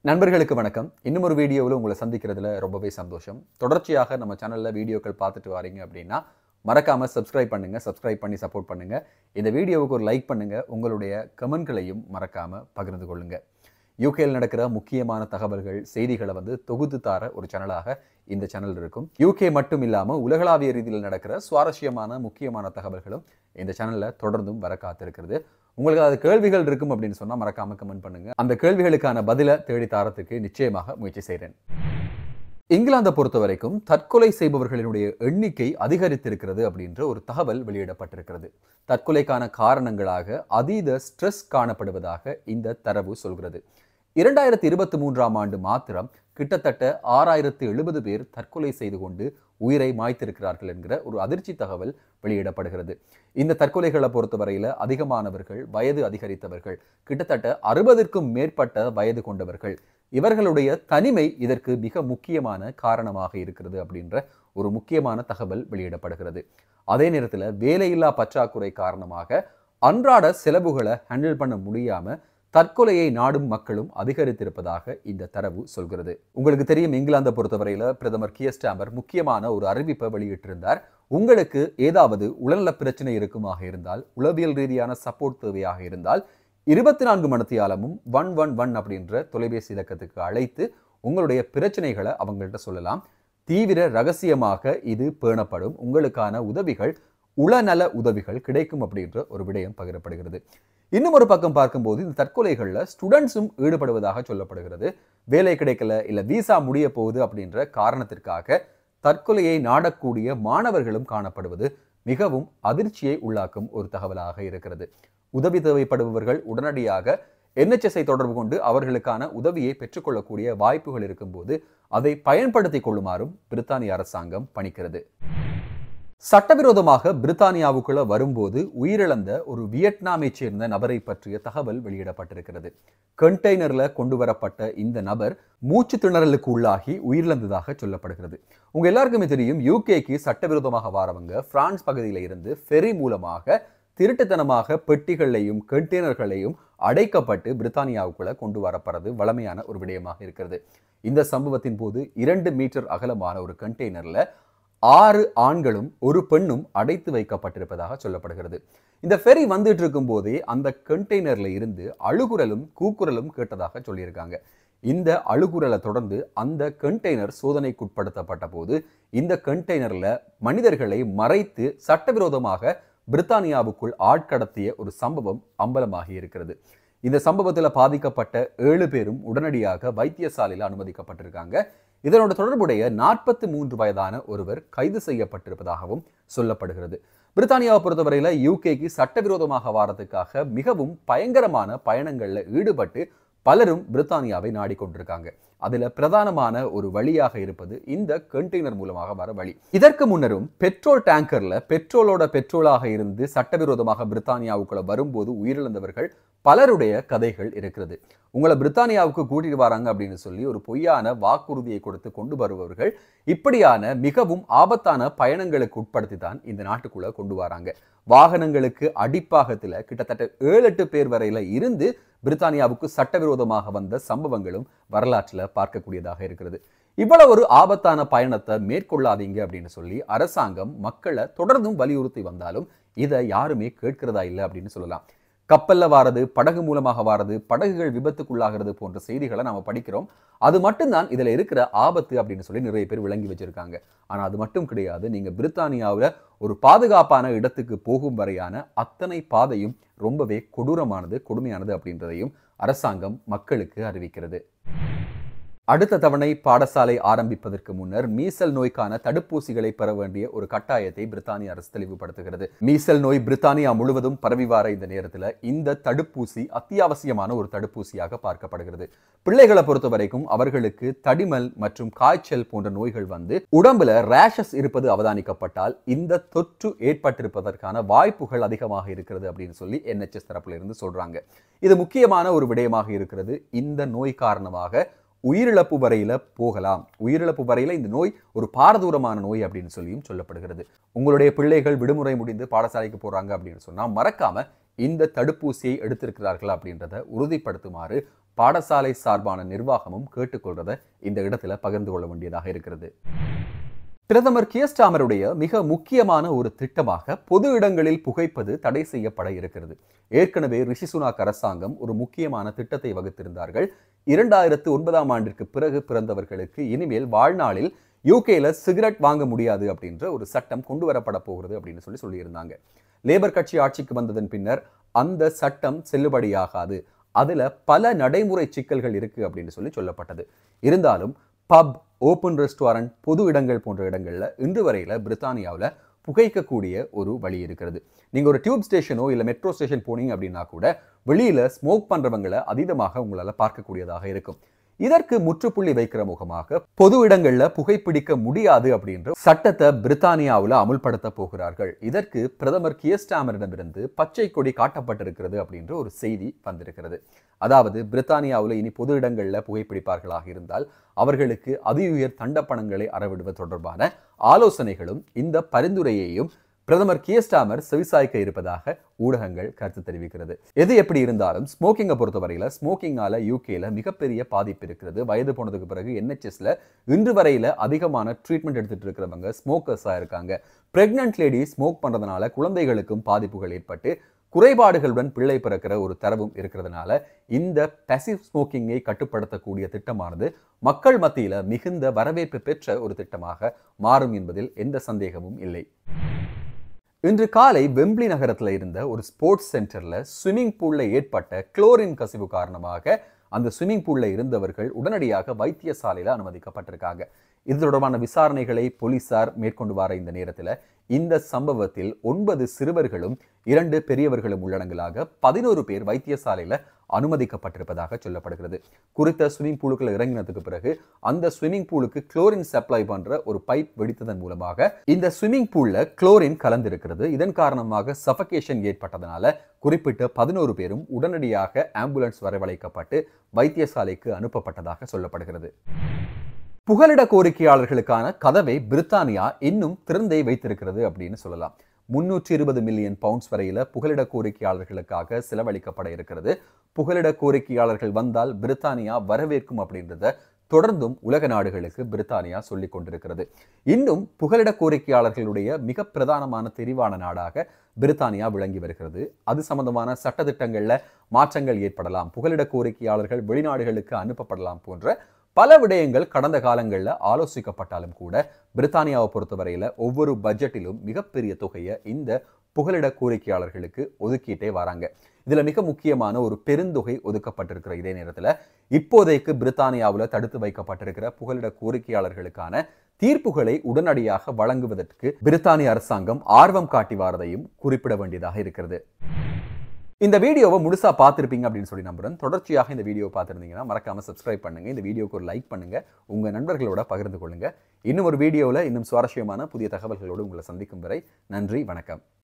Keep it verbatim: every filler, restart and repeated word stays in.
நண்பர்களுக்கு வணக்கம். இன்னும் ஒரு வீடியோவில் உங்களை சந்திக்கிறதுல ரொம்பவே சந்தோஷம். தொடர்ச்சியாக நம்ம சேனலில் வீடியோக்கள் பார்த்துட்டு வரீங்க அப்படின்னா மறக்காமல் சப்ஸ்கிரைப் பண்ணுங்கள். சப்ஸ்கிரைப் பண்ணி சப்போர்ட் பண்ணுங்கள். இந்த வீடியோவுக்கு ஒரு லைக் பண்ணுங்கள். உங்களுடைய கமெண்ட்களையும் மறக்காமல் பகிர்ந்து கொள்ளுங்கள். யூகேயில் நடக்கிற முக்கியமான தகவல்கள், செய்திகளை வந்து தொகுத்து தார ஒரு சேனலாக இந்த சேனல் இருக்கும். யூகே மட்டும் இல்லாமல் உலகளாவிய ரீதியில் நடக்கிற சுவாரஸ்யமான முக்கியமான தகவல்களும் இந்த சேனலில் தொடர்ந்தும் வர காத்திருக்கிறது. உங்களுக்கு அது கேள்விகள் இருக்கும் அப்படின்னு சொன்னால் மறக்காமல் கமெண்ட் பண்ணுங்கள். அந்த கேள்விகளுக்கான பதிலை தேடி தாரத்துக்கு நிச்சயமாக முயற்சி செய்கிறேன். இங்கிலாந்தை பொறுத்த வரைக்கும் தற்கொலை செய்பவர்களினுடைய எண்ணிக்கை அதிகரித்திருக்கிறது அப்படின்ற ஒரு தகவல் வெளியிடப்பட்டிருக்கிறது. தற்கொலைக்கான காரணங்களாக அதீத ஸ்ட்ரெஸ் காணப்படுவதாக இந்த தரவு சொல்கிறது. இரண்டாயிரத்தி இருபத்தி மூன்றாம் ஆண்டு மாத்திரம் கிட்டத்தட்ட ஆறாயிரத்து எழுபது பேர் தற்கொலை செய்து கொண்டு உயிரை மாய்த்திருக்கிறார்கள் என்கிற ஒரு அதிர்ச்சி தகவல் வெளியிடப்படுகிறது. இந்த தற்கொலைகளை பொறுத்தவரையில் அதிகமானவர்கள் வயது அதிகரித்தவர்கள், கிட்டத்தட்ட அறுபதுக்கும் மேற்பட்ட வயது கொண்டவர்கள். இவர்களுடைய தனிமை இதற்கு மிக முக்கியமான காரணமாக இருக்கிறது அப்படின்ற ஒரு முக்கியமான தகவல் வெளியிடப்படுகிறது. அதே நேரத்தில் வேலையில்லா பற்றாக்குறை காரணமாக அன்றாட செலவுகளை ஹேண்டில் பண்ண முடியாம தற்கொலையை நாடும் மக்களும் அதிகரித்திருப்பதாக இந்த தரவு சொல்கிறது. உங்களுக்கு தெரியும், இங்கிலாந்தை பொறுத்தவரையில் பிரதமர் கியர் ஸ்டார்மர் முக்கியமான ஒரு அறிவிப்பை வெளியிட்டிருந்தார். உங்களுக்கு ஏதாவது உடல்நல பிரச்சனை இருக்குமாக இருந்தால், உளவியல் ரீதியான சப்போர்ட் தேவையாக இருந்தால் இருபத்தி நான்கு மணித்தியாலமும் ஒன் ஒன் ஒன் அப்படின்ற தொலைபேசி இலக்கத்துக்கு அழைத்து உங்களுடைய பிரச்சனைகளை அவங்கள்ட்ட சொல்லலாம். தீவிர ரகசியமாக இது பேணப்படும். உங்களுக்கான உதவிகள், உளநல உதவிகள் கிடைக்கும் அப்படின்ற ஒரு விடயம் பகிரப்படுகிறது. இன்னும் ஒரு பக்கம் பார்க்கும்போது இந்த தற்கொலைகளில் ஸ்டூடெண்ட்ஸும் ஈடுபடுவதாக சொல்லப்படுகிறது. வேலை கிடைக்கல, இல்லை விசா முடிய போகுது அப்படின்ற காரணத்திற்காக தற்கொலையை நாடக்கூடிய மாணவர்களும் காணப்படுவது மிகவும் அதிர்ச்சியை உள்ளாக்கும் ஒரு தகவலாக இருக்கிறது. உதவி தேவைப்படுபவர்கள் உடனடியாக என்ஹெச்எஸ்ஐ தொடர்பு கொண்டு அவர்களுக்கான உதவியை பெற்றுக்கொள்ளக்கூடிய வாய்ப்புகள் இருக்கும்போது அதை பயன்படுத்தி கொள்ளுமாறும் பிரித்தானிய அரசாங்கம் பணிக்கிறது. சட்டவிரோதமாக பிரித்தானியாவுக்குள்ள வரும்போது உயிரிழந்த ஒரு வியட்நாமை சேர்ந்த நபரை பற்றிய தகவல் வெளியிடப்பட்டிருக்கிறது. கண்டெய்னர்ல கொண்டு வரப்பட்ட இந்த நபர் மூச்சு திணறலுக்கு உள்ளாகி உயிரிழந்ததாக சொல்லப்படுகிறது. உங்க எல்லாருக்குமே தெரியும், யூகேக்கு சட்டவிரோதமாக வாரவங்க பிரான்ஸ் பகுதியில இருந்து ஃபெரி மூலமாக திருட்டுத்தனமாக பெட்டிகளையும் கண்டெய்னர்களையும் அடைக்கப்பட்டு பிரித்தானியாவுக்குள்ள கொண்டு வரப்படுறது வழமையான ஒரு விடயமாக இருக்கிறது. இந்த சம்பவத்தின் போது இரண்டு மீட்டர் அகலமான ஒரு கண்டெய்னர்ல ஆறு ஆண்களும் ஒரு பெண்ணும் அடைத்து வைக்கப்பட்டிருப்பதாக சொல்லப்படுகிறது. இந்த ஃபெரி வந்துட்டு இருக்கும் போதே அந்த கண்டெய்னர்ல இருந்து அழுகுரலும் கூக்குரலும் கேட்டதாக சொல்லியிருக்காங்க. இந்த அழுகுரலை தொடர்ந்து அந்த கண்டெய்னர் சோதனைக்குட்படுத்தப்பட்ட போது இந்த கண்டெய்னர்ல மனிதர்களை மறைத்து சட்டவிரோதமாக பிரித்தானியாவுக்குள் ஆட்கடத்திய ஒரு சம்பவம் அம்பலமாகி இருக்கிறது. இந்த சம்பவத்தில் பாதிக்கப்பட்ட ஏழு பேரும் உடனடியாக வைத்தியசாலையில் அனுமதிக்கப்பட்டிருக்காங்க. இதனோட தொடர்புடைய நாற்பத்தி மூன்று வயதான ஒருவர் கைது செய்யப்பட்டிருப்பதாகவும் சொல்லப்படுகிறது. பிரித்தானியாவை பொறுத்தவரையில யூகேக்கு சட்டவிரோதமாக வாரத்துக்காக மிகவும் பயங்கரமான பயணங்கள்ல ஈடுபட்டு பலரும் பிரித்தானியாவை நாடிக்கொண்டிருக்காங்க. அதுல பிரதானமான ஒரு வழியாக இருப்பது இந்த கண்டெய்னர் மூலமாக வர வழி. இதற்கு முன்னரும் பெட்ரோல் டேங்கர்ல பெட்ரோலோட பெட்ரோலாக இருந்து சட்டவிரோதமாக பிரித்தானியாவுக்குள்ள வரும்போது உயிரிழந்தவர்கள் பலருடைய கதைகள் இருக்கிறது. உங்களை பிரித்தானியாவுக்கு கூட்டிட்டு வராங்க அப்படின்னு சொல்லி ஒரு பொய்யான வாக்குறுதியை கொடுத்து கொண்டு வருபவர்கள் இப்படியான மிகவும் ஆபத்தான பயணங்களுக்கு உட்படுத்தி தான் இந்த நாட்டுக்குள்ள கொண்டு வராங்க. வாகனங்களுக்கு அடிப்பாகத்துல கிட்டத்தட்ட ஏழு எட்டு பேர் வரையில இருந்து பிரித்தானியாவுக்கு சட்டவிரோதமாக வந்த சம்பவங்களும் வரலாற்றில் பார்க்கக்கூடியதாக இருக்கிறது. இவ்வளவு ஒரு ஆபத்தான பயணத்தை மேற்கொள்ளாதீங்க அப்படின்னு சொல்லி அரசாங்கம் மக்களை தொடர்ந்தும் வலியுறுத்தி வந்தாலும் இதை யாருமே கேட்கிறதா இல்லை அப்படின்னு சொல்லலாம். கப்பல்ல வாரது, படகு மூலமாக வாரது, படகுகள் விபத்துக்குள்ளாகிறது போன்ற செய்திகளை நாம படிக்கிறோம். அது மட்டும்தான் இதுல இருக்கிற ஆபத்து அப்படின்னு சொல்லி நிறைய பேர் விளங்கி வச்சிருக்காங்க. ஆனா அது மட்டும் கிடையாது. நீங்க பிரித்தானியாவில் ஒரு பாதுகாப்பான இடத்துக்கு போகும் வரையான அத்தனை பாதையும் ரொம்பவே கொடூரமானது, கொடுமையானது அப்படின்றதையும் அரசாங்கம் மக்களுக்கு அறிவிக்கிறது. அடுத்த தவணை பாடசாலை ஆரம்பிப்பதற்கு முன்னர் மீசல் நோய்க்கான தடுப்பூசிகளை பெற வேண்டிய ஒரு கட்டாயத்தை பிரித்தானிய அரசு தெளிவுபடுத்துகிறது. மீசல் நோய் பிரித்தானியா முழுவதும் பரவி வார இந்த நேரத்தில் இந்த தடுப்பூசி அத்தியாவசியமான ஒரு தடுப்பூசியாக பார்க்கப்படுகிறது. பிள்ளைகளை பொறுத்த வரைக்கும் அவர்களுக்கு தடிமல் மற்றும் காய்ச்சல் போன்ற நோய்கள் வந்து உடம்புல ரேஷஸ் இருப்பது அவதானிக்கப்பட்டால் இந்த தொற்று ஏற்பட்டிருப்பதற்கான வாய்ப்புகள் அதிகமாக இருக்கிறது அப்படின்னு சொல்லி என்ஹெச்எஸ் தரப்புல இருந்து சொல்றாங்க. இது முக்கியமான ஒரு விடயமாக இருக்கிறது. இந்த நோய் காரணமாக உயிரிழப்பு வரையில போகலாம். உயிரிழப்பு வரையில இந்த நோய் ஒரு பாரதூரமான நோய் அப்படின்னு சொல்லியும் சொல்லப்படுகிறது. உங்களுடைய பிள்ளைகள் விடுமுறை முடிந்து பாடசாலைக்கு போறாங்க அப்படின்னு சொன்னா மறக்காம இந்த தடுப்பூசியை எடுத்திருக்கிறார்கள் அப்படின்றத உறுதிப்படுத்துமாறு பாடசாலை சார்பான நிர்வாகமும் கேட்டுக்கொள்றதை இந்த இடத்துல பகிர்ந்து கொள்ள வேண்டியதாக இருக்கிறது. பிரதமர் கியர் ஸ்டாமருடைய மிக முக்கியமான ஒரு திட்டமாக பொது இடங்களில் புகைப்பது தடை செய்யப்பட இருக்கிறது. ஏற்கனவே ரிஷி சுனாக் அரசாங்கம் ஒரு முக்கியமான திட்டத்தை வகுத்திருந்தார்கள். இரண்டாயிரத்து ஒன்பதாம் ஆண்டிற்கு பிறகு பிறந்தவர்களுக்கு இனிமேல் வாழ்நாளில் யூகேல சிகரெட் வாங்க முடியாது அப்படின்ற ஒரு சட்டம் கொண்டு வரப்பட போகிறது அப்படின்னு சொல்லி சொல்லியிருந்தாங்க. லேபர் கட்சி ஆட்சிக்கு வந்ததன் பின்னர் அந்த சட்டம் செல்லுபடியாகாது, அதுல பல நடைமுறை சிக்கல்கள் இருக்கு அப்படின்னு சொல்லி சொல்லப்பட்டது. இருந்தாலும் பப், ஓப்பன் ரெஸ்டாரண்ட், பொது இடங்கள் போன்ற இடங்கள்ல இன்று வரையில பிரித்தானியாவில் புகைக்கக்கூடிய ஒரு வழி இருக்கிறது. நீங்க ஒரு டியூப் ஸ்டேஷனோ இல்ல மெட்ரோ ஸ்டேஷன் போனீங்க அப்படின்னா கூட வெளியில ஸ்மோக் பண்றவங்களை அதீதமாக உங்களால பார்க்கக்கூடியதாக இருக்கும். இதற்கு முற்றுப்புள்ளி வைக்கிற முகமாக பொது இடங்கள்ல புகைப்பிடிக்க முடியாது அப்படின்ற சட்டத்தை பிரித்தானியாவில் அமுல்படுத்த போகிறார்கள். இதற்கு பிரதமர் கியர் ஸ்டாமரிடமிருந்து பச்சை கொடி காட்டப்பட்டிருக்கிறது அப்படின்ற ஒரு செய்தி வந்திருக்கிறது. அதாவது பிரித்தானியாவில் இனி பொது இடங்கள்ல புகைப்பிடிப்பார்களாக இருந்தால் அவர்களுக்கு அதியுயர் தண்டப்பணங்களை அறவிடுவது தொடர்பான ஆலோசனைகளும் இந்த பரிந்துரையையும் பிரதமர் கியர் ஸ்டாமர் செவிசாய்க்க இருப்பதாக ஊடகங்கள் கருத்து தெரிவிக்கிறது. எது எப்படி இருந்தாலும் ஸ்மோக்கிங்கை பொறுத்தவரையில ஸ்மோக்கிங்கால யூகேல மிகப்பெரிய பாதிப்பு இருக்கிறது. வயது போனதுக்கு பிறகு என்ஹெச்எஸ்ல இன்று வரையில அதிகமான ட்ரீட்மெண்ட் எடுத்துட்டு இருக்கிறவங்க ஸ்மோக்கர்ஸா இருக்காங்க. பிரெக்னன்ட் லேடி ஸ்மோக் பண்றதுனால குழந்தைகளுக்கும் பாதிப்புகள் ஏற்பட்டு குறைபாடுகளுடன் பிள்ளை பிறக்கிற ஒரு தரவும் இருக்கிறதுனால இந்த பாசிவ் ஸ்மோக்கிங்கை கட்டுப்படுத்தக்கூடிய திட்டமானது மக்கள் மத்தியில மிகுந்த வரவேற்பு பெற்ற ஒரு திட்டமாக மாறும் என்பதில் எந்த சந்தேகமும் இல்லை. இன்று காலை வெம்பிளி நகரத்தில் இருந்த ஒரு ஸ்போர்ட்ஸ் சென்டர்ல ஸ்விம்மிங் பூல்ல ஏற்பட்ட குளோரின் கசிவு காரணமாக அந்த ஸ்விம்மிங் பூல்ல இருந்தவர்கள் உடனடியாக வைத்தியசாலையில அனுமதிக்கப்பட்டிருக்காங்க. இது தொடர்பான விசாரணைகளை போலீசார் மேற்கொண்டு வர இந்த நேரத்தில் இந்த சம்பவத்தில் ஒன்பது சிறுவர்களும் இரண்டு பெரியவர்களும் உள்ளடங்கலாக பதினோரு பேர் வைத்தியசாலையில அனுமதிக்கப்பட்டிருப்பதாக சொல்லப்படுகிறது. குறித்த ஸ்விம்மிங் பூலுக்குள்ள இறங்கினதுக்கு பிறகு அந்த ஸ்விம்மிங் பூலுக்கு குளோரின் சப்ளை பண்ற ஒரு பைப் வெடித்ததன் மூலமாக இந்த ஸ்விம்மிங் பூல்ல குளோரின் கலந்திருக்கிறது. இதன் காரணமாக சஃபகேஷன் ஏற்பட்டதனால குறிப்பிட்ட பதினோரு பேரும் உடனடியாக ஆம்புலன்ஸ் வரவழைக்கப்பட்டு வைத்தியசாலைக்கு அனுப்பப்பட்டதாக சொல்லப்படுகிறது. புகலிட கோரிக்கையாளர்களுக்கான கதவை பிரித்தானியா இன்னும் திறந்தே வைத்திருக்கிறது அப்படின்னு சொல்லலாம். முன்னூற்றி இருபது மில்லியன் பவுண்ட்ஸ் வரையில புகலிட கோரிக்கையாளர்களுக்காக செலவழிக்கப்பட இருக்கிறது. புகலிட கோரிக்கையாளர்கள் வந்தால் பிரித்தானியா வரவேற்கும் அப்படின்றத தொடர்ந்தும் உலக நாடுகளுக்கு பிரித்தானியா சொல்லிக் கொண்டிருக்கிறது. இன்னும் புகலிட கோரிக்கையாளர்களுடைய மிக பிரதானமான தெரிவான நாடாக பிரித்தானியா விளங்கி வருகிறது. அது சம்பந்தமான சட்டத்திட்டங்கள்ல மாற்றங்கள் ஏற்படலாம், புகலிட கோரிக்கையாளர்கள் வெளிநாடுகளுக்கு அனுப்பப்படலாம் போன்ற பல விடயங்கள் கடந்த காலங்களில் ஆலோசிக்கப்பட்டாலும் கூட பிரித்தானியாவை பொறுத்தவரையில ஒவ்வொரு பட்ஜெட்டிலும் மிகப்பெரிய தொகையை இந்த புகலிட கோரிக்கையாளர்களுக்கு ஒதுக்கிட்டே வராங்க. இதுல மிக முக்கியமான ஒரு பெருந்தொகை ஒதுக்கப்பட்டிருக்கிற இதே நேரத்தில் இப்போதைக்கு பிரித்தானியாவில் தடுத்து வைக்கப்பட்டிருக்கிற புகலிட கோரிக்கையாளர்களுக்கான தீர்ப்புகளை உடனடியாக வழங்குவதற்கு பிரித்தானிய அரசாங்கம் ஆர்வம் காட்டி வாரதையும் குறிப்பிட வேண்டியதாக இருக்கிறது. இந்த வீடியோவை முழுசா பார்த்துருப்பீங்க அப்படின்னு சொல்லி நம்புறேன். தொடர்ச்சியாக இந்த வீடியோ பார்த்துருந்தீங்கன்னா மறக்காம சப்ஸ்கிரைப் பண்ணுங்க, இந்த வீடியோக்கு ஒரு லைக் பண்ணுங்க, உங்க நண்பர்களோட பகிர்ந்து கொள்ளுங்க. இன்னும் ஒரு வீடியோவில் இன்னும் சுவாரஸ்யமான புதிய தகவல்களோடு உங்களை சந்திக்கும் வரை நன்றி, வணக்கம்.